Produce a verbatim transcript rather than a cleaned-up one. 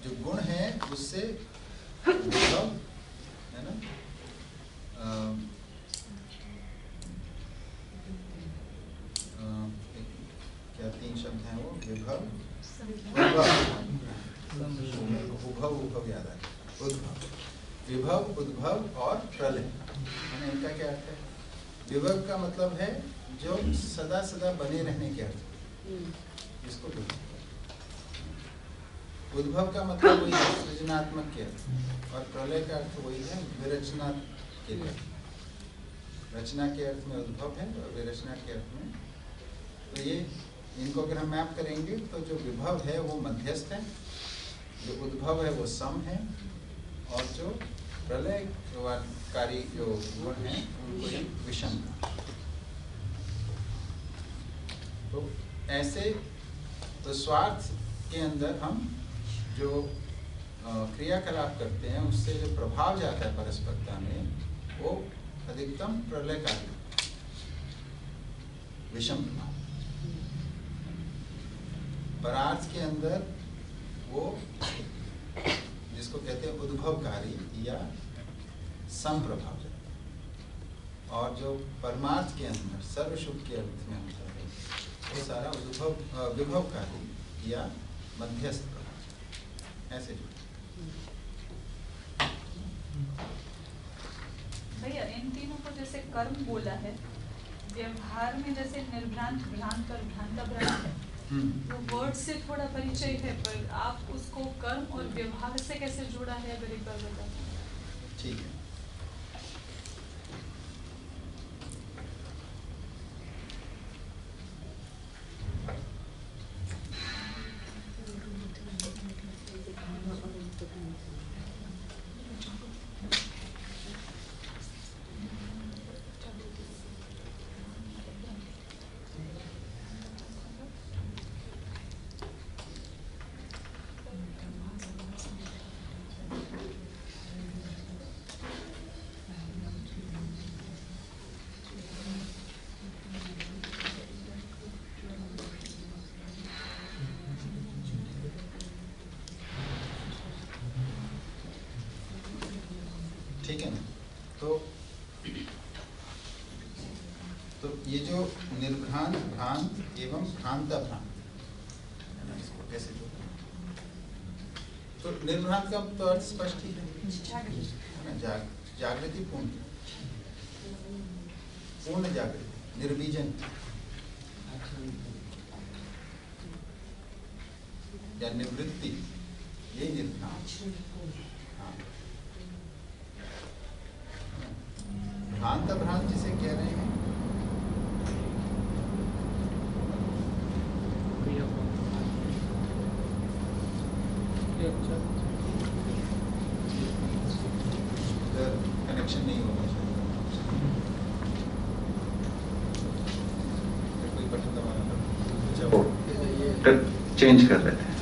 जो गुण है उससे विभव है ना, आ, आ, क्या तीन शब्द हैं वो, विभव उद्भव, उद्भव याद है, उद्भव, विभव, उद्भव और प्रलय। मैंने इनका क्या अर्थ है? विभव का मतलब है जो सदा सदा बने रहने के अर्थ, इसको विभव। उद्भव का मतलब वही है सृजनात्मक के अर्थ, और प्रलय का अर्थ वही है विरचना के लिए। रचना के अर्थ में उद्भव है और विरचना के अर्थ में, तो ये इनको अगर हम मैप करेंगे तो जो विभव है वो मध्यस्थ है, जो उद्भव है वो सम है, और जो प्रलयकारी जो गुण है उनको ये विषम। तो ऐसे तो स्वार्थ के अंदर हम जो क्रियाकलाप करते हैं उससे जो प्रभाव जाता है परस्परता में वो अधिकतम प्रलयकारी विषम प्रभाव। परार्थ के अंदर वो जिसको कहते हैं उद्भवकारी या सम प्रभाव जाता है, और जो परमार्थ के अंदर सर्वशुभ के अर्थ में होता है वो सारा उद्भव विभवकारी या मध्यस्थ प्रभाव ऐसे। भैया इन तीनों को जैसे कर्म बोला है, व्यवहार में जैसे निर्भ्रांत, भ्रांत और भ्रांताभ्रांत है, वो वर्ड से थोड़ा परिचय है, पर आप उसको कर्म और व्यवहार से कैसे जोड़ा है अगर एक बार बता। ठीक है। ठीक है ना, तो तो ये जो निर्भ्रांत, भ्रांत एवं भ्रांताभ्रांत है ना, इसको कैसे जोड़ना? तो निर्भ्रांत का तो अर्थ स्पष्ट ही है ना, जाग जागृति पूर्ण, पूर्ण जागृति, निर्बीजन या निवृत्ति, ये निर्भ्रांत। भ्रांत भ्रांत जिसे कह रहे हैं कनेक्शन नहीं होगा, कोई बटन दबाना, चेंज कर लेते हैं।